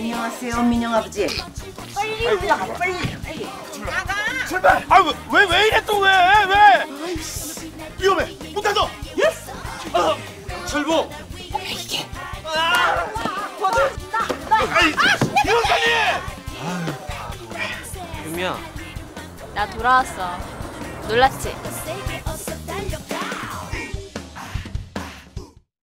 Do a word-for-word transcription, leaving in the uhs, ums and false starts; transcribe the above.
안녕하세요, 민영 아버지. 빨리 올라가, 빨리, 빨리. 나가. 출발. 아, 왜, 왜 이래 또 왜, 왜? 아이씨. 위험해. 문 닫아. 예? 아, 철부. 이게. 아, 도와줘. 아이, 이원사님. 아유, 바보. 유미야. 나 돌아왔어. 놀랐지?